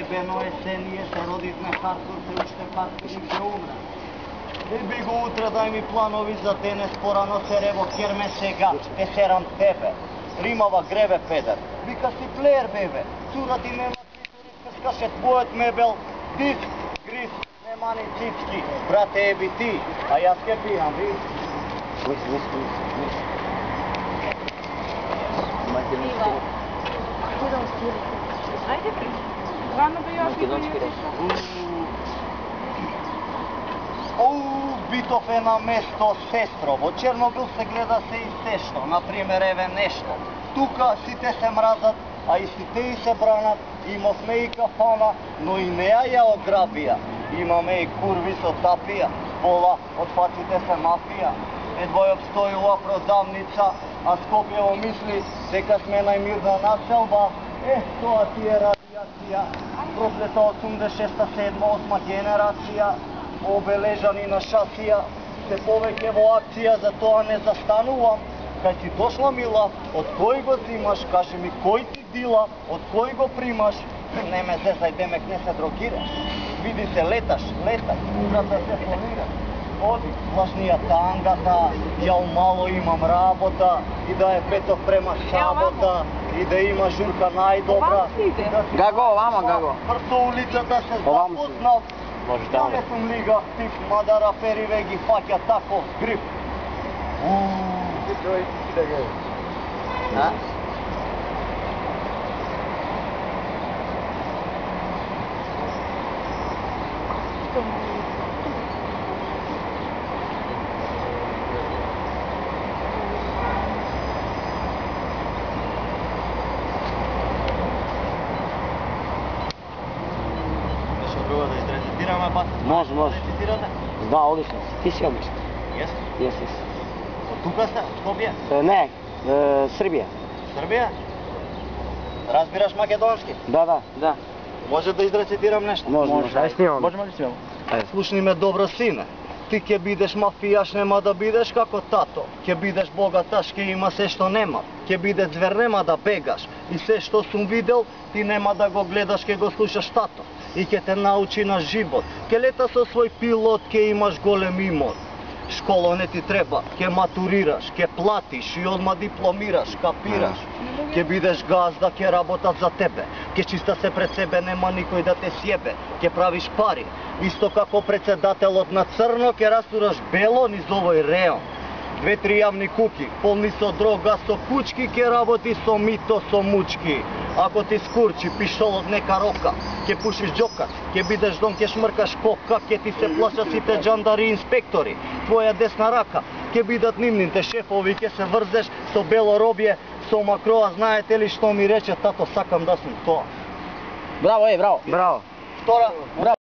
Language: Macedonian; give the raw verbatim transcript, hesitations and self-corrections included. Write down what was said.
ебено е се, ние се родивме хардкор, се уште хардкор и се умре. Еби го утре дај ми планови за денес, порано се рево, керме сега, те серам тебе. Римава греве педер, вика си плеер бебе, цура ти нема клиторис, къскаше твоят мебел, диск, гриз, нема ни цицки, брате еби ти, а јас ке пијам, ви? Мис, мис, мис, мис. Ajde, rano bi još idu Оу, битов е на место, сестро. Во Чернобил се гледа се и сешто. Например, еве нешто. Тука сите се мразат, а и сите и се бранат. Имавме и кафана, но и неа ја ограбија. Имаме и курви со тапија. Пола од фаците се мафија. Едва ја обстоила продавница, а Скопјево мисли дека сме најмирна населба. Е, тоа ти е радиација. Проклета осумдесет и шеста, седма, осма генерација. Обележани на шасија, се повеќе во акција, затоа не застанувам. Кај си дошла мила, од кој го зимаш, кажи ми кој ти дила, од кој го примаш, не ме зезај демек не се дрогираш. Види се леташ, летај, утрата се планираш. Оди, лажнија тангата, ја умало имам работа, и да е петок према сабота, и да има журка најдобра. Гаго, вама, Гаго. Прто улицата се запознав. Ја не сум лига актив, мада рапери ве ги фаќа таков грип. А? Може, може. Да, одлично. Ти си одлично. Јес? Јес, јес. Од тука сте? Скопје? Не, Србија. Србија? Разбираш македонски? Да, да. Да. Може да изрецитирам нешто? Може, може. Ај снимам. Можеме да снимам. Слушни ме добро, сине. Ти ќе бидеш мафијаш, нема да бидеш како тато. Ќе бидеш богаташ, ќе има се што нема. Ќе бидеш звер, нема да бегаш. И се што сум видел, ти нема да го гледаш, ќе го слушаш тато. И ќе те научи на живот. Ќе лета со свој пилот, ќе имаш голем имот. Школа не ти треба, ќе матурираш, ќе платиш и одма дипломираш, капираш. Ќе бидеш газда, ќе работат за тебе. Ќе чиста се пред себе, нема никој да те сјебе. Ќе правиш пари. Исто како председателот на црно, ќе растураш бело низ овој реон. Две-три јавни куки, полни со дрога, со кучки, ќе работи со мито, со мучки. Ако ти скурчи, пишолот нека рока, ќе пушиш џокат, ќе бидеш дом, ќе шмркаш кока, ќе ти се плаша сите џандари и инспектори. Твоја десна рака, ќе бидат нивните шефови, ќе се врзеш со бело робје, со макроа, знаете ли што ми рече тато, сакам да сум тоа. Браво, е, браво. Браво. Втора,